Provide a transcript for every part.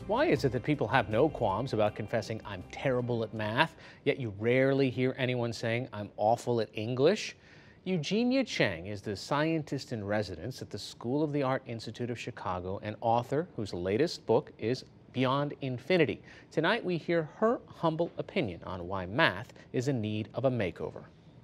Why is it that people have no qualms about confessing I'm terrible at math, yet you rarely hear anyone saying I'm awful at English? Eugenia Cheng is the scientist in residence at the School of the Art Institute of Chicago and author whose latest book is Beyond Infinity. Tonight we hear her humble opinion on why math is in need of a makeover.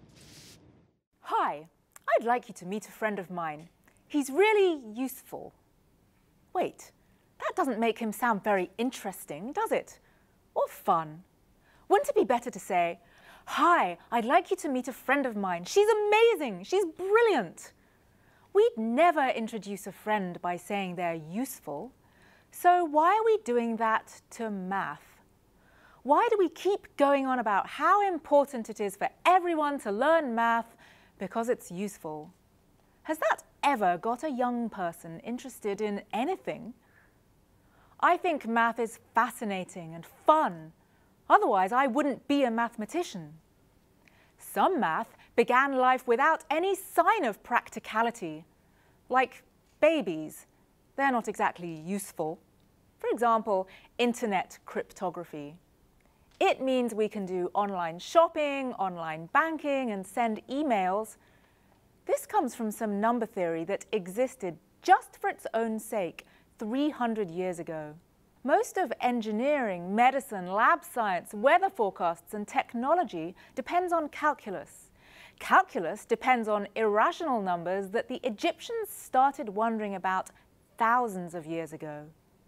Hi, I'd like you to meet a friend of mine. He's really useful. Wait, that doesn't make him sound very interesting, does it? Or fun? Wouldn't it be better to say, hi, I'd like you to meet a friend of mine. She's amazing, she's brilliant. We'd never introduce a friend by saying they're useful. So why are we doing that to math? Why do we keep going on about how important it is for everyone to learn math because it's useful? Has that ever got a young person interested in anything? I think math is fascinating and fun. Otherwise, I wouldn't be a mathematician. Some math began life without any sign of practicality. Like babies, they're not exactly useful. For example, internet cryptography. It means we can do online shopping, online banking, and send emails. This comes from some number theory that existed just for its own sake 300 years ago. Most of engineering, medicine, lab science, weather forecasts, and technology depends on calculus. Calculus depends on irrational numbers that the Egyptians started wondering about thousands of years ago.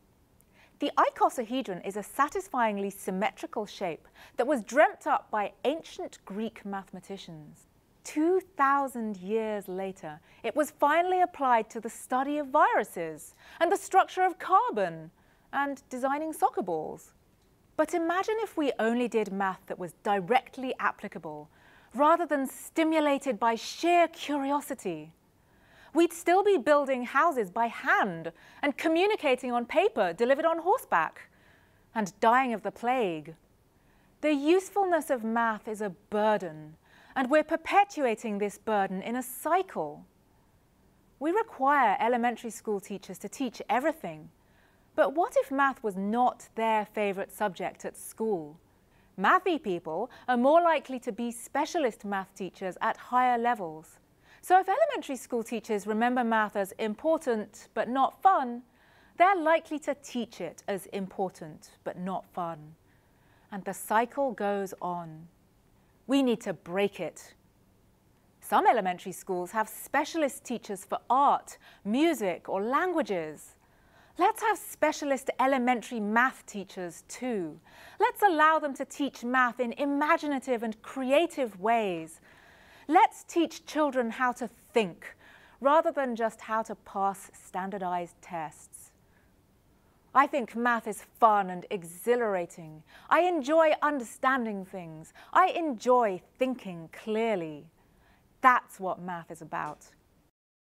The icosahedron is a satisfyingly symmetrical shape that was dreamt up by ancient Greek mathematicians. 2,000 years later, it was finally applied to the study of viruses and the structure of carbon and designing soccer balls. But imagine if we only did math that was directly applicable, rather than stimulated by sheer curiosity. We'd still be building houses by hand and communicating on paper delivered on horseback and dying of the plague. The usefulness of math is a burden, and we're perpetuating this burden in a cycle. We require elementary school teachers to teach everything. But what if math was not their favorite subject at school? Mathy people are more likely to be specialist math teachers at higher levels. So if elementary school teachers remember math as important but not fun, they're likely to teach it as important but not fun. And the cycle goes on. We need to break it. Some elementary schools have specialist teachers for art, music, or languages. Let's have specialist elementary math teachers too. Let's allow them to teach math in imaginative and creative ways. Let's teach children how to think, rather than just how to pass standardized tests. I think math is fun and exhilarating. I enjoy understanding things. I enjoy thinking clearly. That's what math is about.